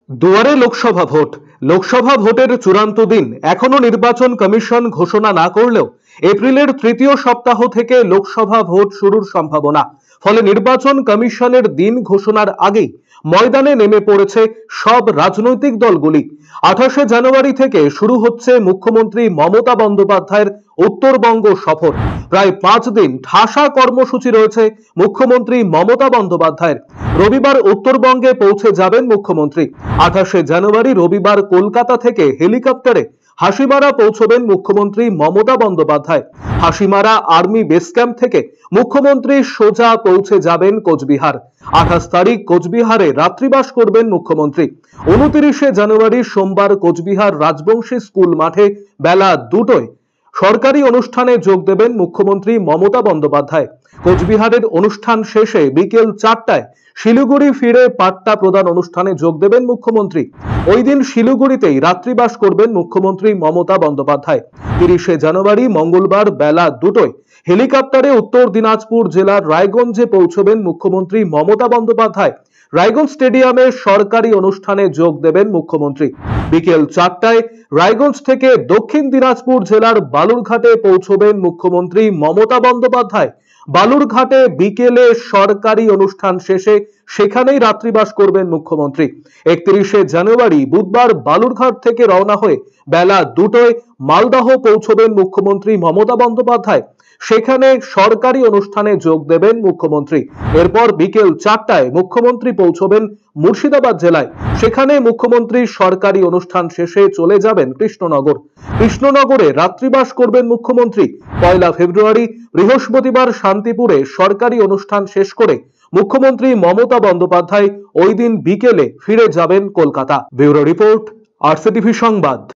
দুয়ারে লোকসভা ভোট। লোকসভা ভোটের চূড়ান্ত দিন এখনো নির্বাচন কমিশন ঘোষণা না করলেও এপ্রিলের তৃতীয় সপ্তাহ থেকে লোকসভা ভোট শুরুর সম্ভাবনা। ফলে নির্বাচন কমিশনের দিন ঘোষণার আগেই ময়দানে নেমে পড়েছে সব রাজনৈতিক দলগুলি। 28শে জানুয়ারি থেকে শুরু হচ্ছে মুখ্যমন্ত্রী মমতা বন্দ্যোপাধ্যায়ের উত্তরবঙ্গ সফর। প্রায় 5 দিন ঠাসা কর্মসূচি রয়েছে মুখ্যমন্ত্রী মমতা বন্দ্যোপাধ্যায়ের। রবিবার উত্তরবঙ্গে পৌঁছে যাবেন মুখ্যমন্ত্রী। 28শে জানুয়ারি রবিবার কলকাতা থেকে হেলিকপ্টারে হাসিমারা পৌঁছবেন মুখ্যমন্ত্রী Mamata Bandyopadhyay. Hasimara army base camp থেকে মুখ্যমন্ত্রী সোজা পৌঁছে যাবেন কোচবিহার। 28 তারিখ কোচবিহারে রাত্রিবাস করবেন মুখ্যমন্ত্রী। 29শে জানুয়ারি সোমবার কোচবিহার রাজবংশী স্কুল মাঠে বেলা 2টায় সরকারি অনুষ্ঠানে যোগ দেবেন মুখ্যমন্ত্রী মমতা বন্দ্যোপাধ্যায়। কোচবিহারের অনুষ্ঠান শেষে বিকেল 4টায় শিলিগুড়ি ফিরে পাট্টা প্রদান অনুষ্ঠানে যোগ দেবেন মুখ্যমন্ত্রী। ওই দিন শিলিগুড়িতেই রাত্রিবাস করবেন মুখ্যমন্ত্রী মমতা বন্দ্যোপাধ্যায়। 30শে জানুয়ারি মঙ্গলবার বেলা 2টায় হেলিকপ্টারে উত্তর দিনাজপুর জেলার রায়গঞ্জে পৌঁছবেন মুখ্যমন্ত্রী মমতা বন্দ্যোপাধ্যায়। রায়গঞ্জ স্টেডিয়ামে সরকারি অনুষ্ঠানে যোগ দেবেন মুখ্যমন্ত্রী। বিকেল 4টায় রায়গঞ্জ থেকে দক্ষিণ দিনাজপুর জেলার বালুরঘাটে পৌঁছবেন মুখ্যমন্ত্রী মমতা বন্দ্যোপাধ্যায়। বালুরঘাটে বিকেলে সরকারি অনুষ্ঠান শেষে সেখানেই রাত্রিবাস করবেন মুখ্যমন্ত্রী। 31শে জানুয়ারি বুধবার বালুরঘাট থেকে রওনা হয়ে বেলা 2টায় মালদহ পৌঁছবেন মুখ্যমন্ত্রী মমতা বন্দ্যোপাধ্যায়। সেখানে সরকারি অনুষ্ঠানে যোগ দেবেন মুখ্যমন্ত্রী। এরপর বিকেল 4টায় মুখ্যমন্ত্রী পৌঁছবেন মুর্শিদাবাদ জেলায়। সেখানে মুখ্যমন্ত্রী সরকারি অনুষ্ঠান শেষে চলে যাবেন কৃষ্ণনগর। কৃষ্ণনগরে রাত্রিবাস করবেন মুখ্যমন্ত্রী। 1 ফেব্রুয়ারি বৃহস্পতিবার শান্তিপুরে সরকারি অনুষ্ঠান শেষ করে মুখ্যমন্ত্রী মমতা বন্দ্যোপাধ্যায় ওই দিন বিকেলে ফিরে যাবেন কলকাতা। ব্যুরো রিপোর্ট, আরসিটিভি সংবাদ।